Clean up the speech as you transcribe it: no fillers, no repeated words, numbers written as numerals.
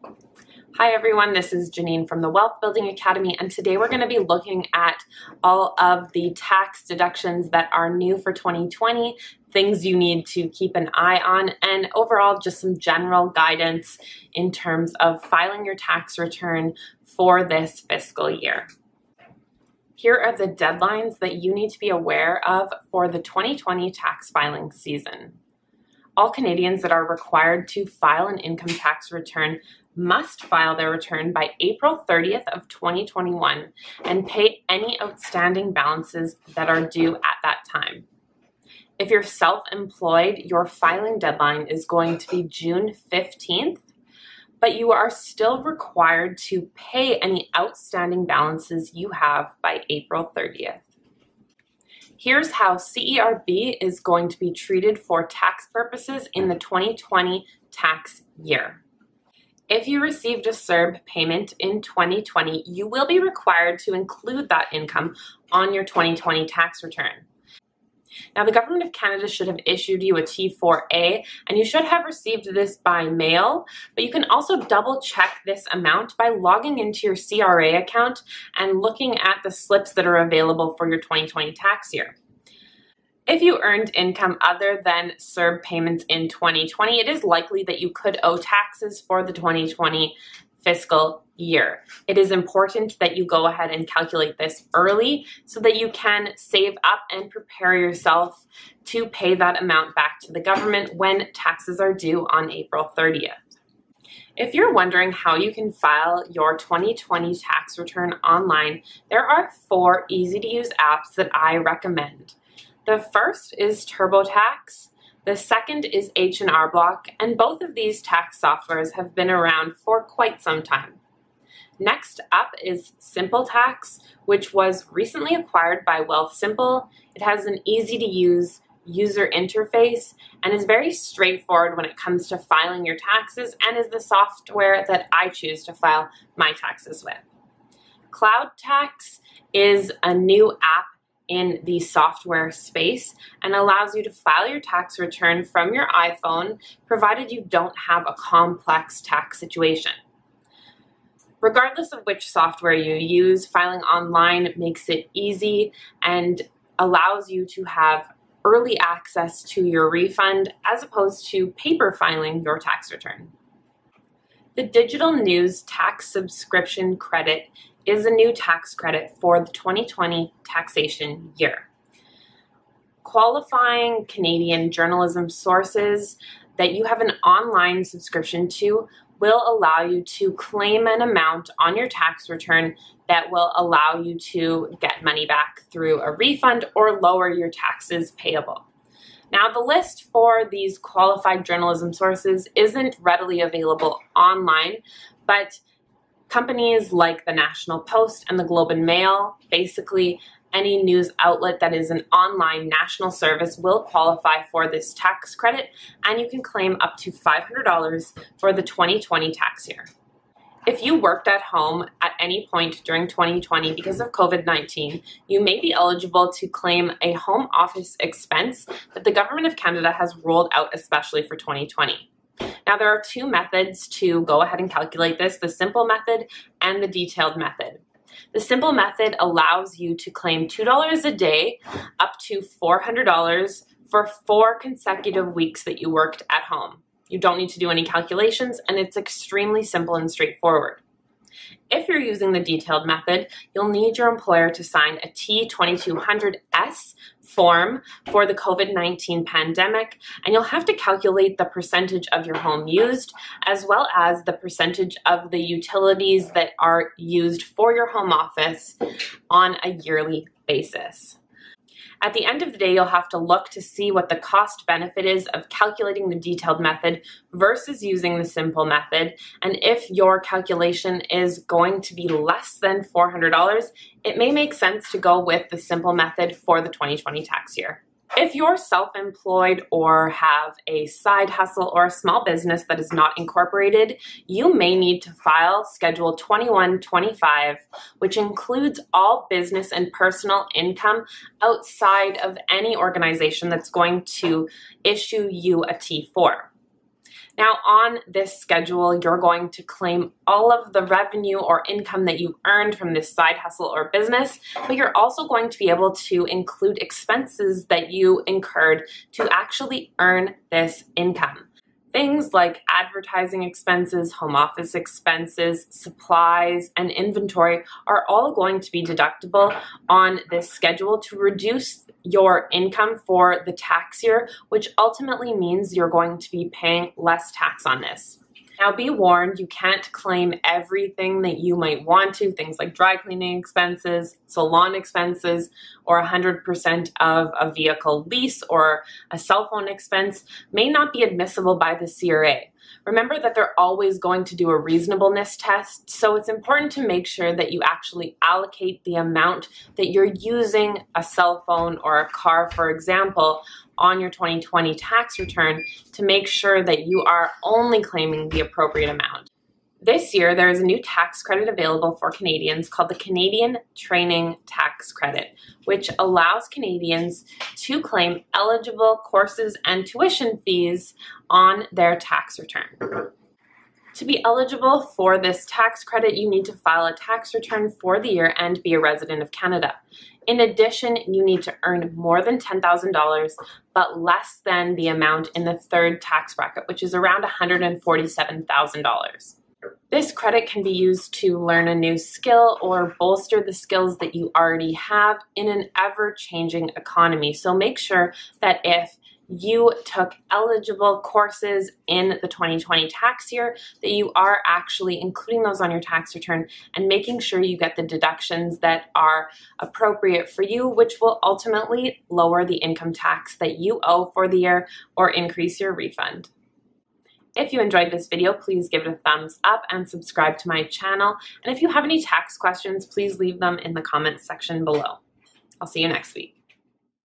Hi everyone, this is Janine from the Wealth Building Academy, and today we're going to be looking at all of the tax deductions that are new for 2020, things you need to keep an eye on, and overall just some general guidance in terms of filing your tax return for this fiscal year. Here are the deadlines that you need to be aware of for the 2020 tax filing season. All Canadians that are required to file an income tax return must file their return by April 30th of 2021 and pay any outstanding balances that are due at that time. If you're self-employed, your filing deadline is going to be June 15th, but you are still required to pay any outstanding balances you have by April 30th. Here's how CERB is going to be treated for tax purposes in the 2020 tax year. If you received a CERB payment in 2020, you will be required to include that income on your 2020 tax return. Now, the Government of Canada should have issued you a T4A, and you should have received this by mail, but you can also double check this amount by logging into your CRA account and looking at the slips that are available for your 2020 tax year. If you earned income other than CERB payments in 2020, it is likely that you could owe taxes for the 2020 fiscal year. It is important that you go ahead and calculate this early so that you can save up and prepare yourself to pay that amount back to the government when taxes are due on April 30th. If you're wondering how you can file your 2020 tax return online, there are 4 easy-to-use apps that I recommend. The first is TurboTax, the second is H&R Block, and both of these tax softwares have been around for quite some time. Next up is SimpleTax, which was recently acquired by Wealthsimple. It has an easy-to-use user interface and is very straightforward when it comes to filing your taxes, and is the software that I choose to file my taxes with. CloudTax is a new app in the software space and allows you to file your tax return from your iPhone, provided you don't have a complex tax situation. Regardless of which software you use, filing online makes it easy and allows you to have early access to your refund as opposed to paper filing your tax return. The Digital News Tax Subscription Credit is a new tax credit for the 2020 taxation year. Qualifying Canadian journalism sources that you have an online subscription to will allow you to claim an amount on your tax return that will allow you to get money back through a refund or lower your taxes payable. Now, the list for these qualified journalism sources isn't readily available online, but companies like the National Post and the Globe and Mail, basically any news outlet that is an online national service, will qualify for this tax credit, and you can claim up to $500 for the 2020 tax year. If you worked at home at any point during 2020 because of COVID-19, you may be eligible to claim a home office expense that the Government of Canada has rolled out especially for 2020. Now, there are 2 methods to go ahead and calculate this, the simple method and the detailed method. The simple method allows you to claim $2 a day up to $400 for 4 consecutive weeks that you worked at home. You don't need to do any calculations, and it's extremely simple and straightforward. If you're using the detailed method, you'll need your employer to sign a T2200S form for the COVID-19 pandemic, and you'll have to calculate the percentage of your home used, as well as the percentage of the utilities that are used for your home office on a yearly basis. At the end of the day, you'll have to look to see what the cost benefit is of calculating the detailed method versus using the simple method. And if your calculation is going to be less than $400, it may make sense to go with the simple method for the 2020 tax year. If you're self-employed or have a side hustle or a small business that is not incorporated, you may need to file Schedule 2125, which includes all business and personal income outside of any organization that's going to issue you a T4. Now on this schedule, you're going to claim all of the revenue or income that you've earned from this side hustle or business, but you're also going to be able to include expenses that you incurred to actually earn this income. Things like advertising expenses, home office expenses, supplies, and inventory are all going to be deductible on this schedule to reduce your income for the tax year, which ultimately means you're going to be paying less tax on this. Now be warned, you can't claim everything that you might want to, things like dry cleaning expenses, salon expenses, or 100% of a vehicle lease or a cell phone expense may not be admissible by the CRA. Remember that they're always going to do a reasonableness test, so it's important to make sure that you actually allocate the amount that you're using a cell phone or a car, for example, on your 2020 tax return to make sure that you are only claiming the appropriate amount. This year, there is a new tax credit available for Canadians called the Canadian Training Tax Credit, which allows Canadians to claim eligible courses and tuition fees on their tax return. To be eligible for this tax credit, you need to file a tax return for the year and be a resident of Canada. In addition, you need to earn more than $10,000, but less than the amount in the third tax bracket, which is around $147,000. This credit can be used to learn a new skill or bolster the skills that you already have in an ever-changing economy. So make sure that if you took eligible courses in the 2020 tax year, that you are actually including those on your tax return and making sure you get the deductions that are appropriate for you, which will ultimately lower the income tax that you owe for the year or increase your refund. If you enjoyed this video, please give it a thumbs up and subscribe to my channel. And if you have any tax questions, please leave them in the comments section below. I'll see you next week.